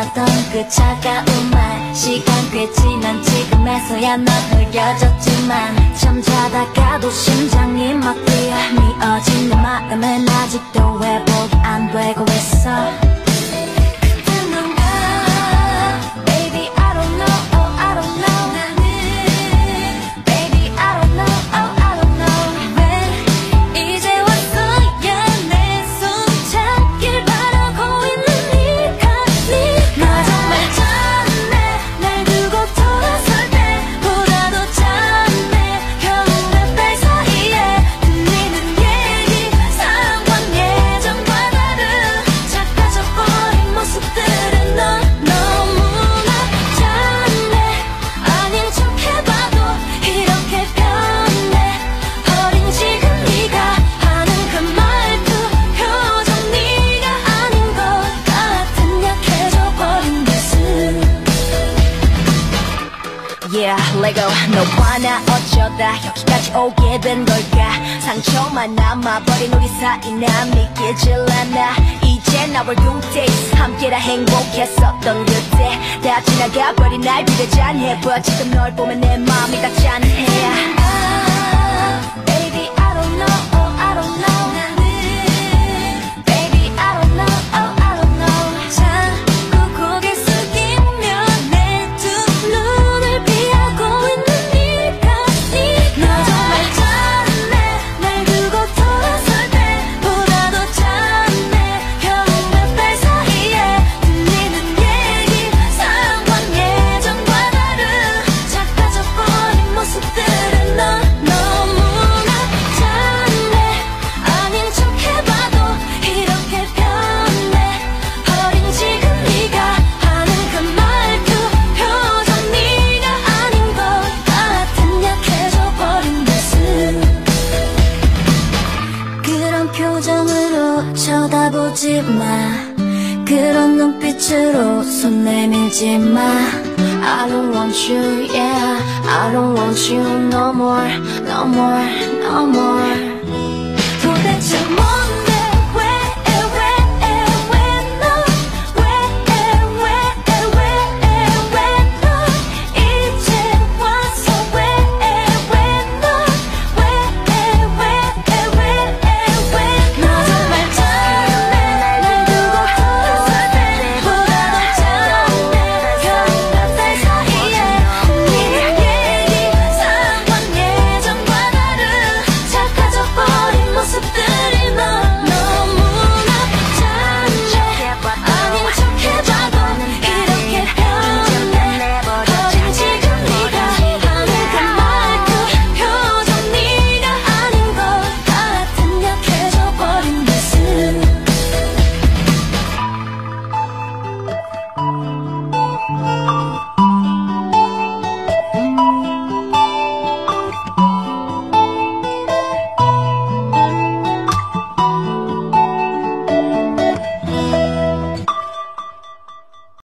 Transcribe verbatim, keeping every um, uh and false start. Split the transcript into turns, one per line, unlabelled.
하던 그 차가운 말 시간 꽤 지난 지금에서야 넌 흐려졌지만 잠자다가도 심장이 막 뛰어 미어진 내 마음은 아직도 회복이 안 되고 있어. Yeah, Lego 너 화나 어쩌다 여기까지 오게 된 걸까. 상처만 남아버린 우리 사이 난 믿기질 않아. 이제 나와 good days 함께라 행복했었던 그때 다 지나가버린 날 비대잔해 보여. 지금 널 보면 내 마음이 다 짠해. Baby I don't know, oh, I don't know. 표정으로 쳐다보지 마. 그런 눈빛으로 손 내밀지 마. I don't want you, yeah. I don't want you no more, no more, no more.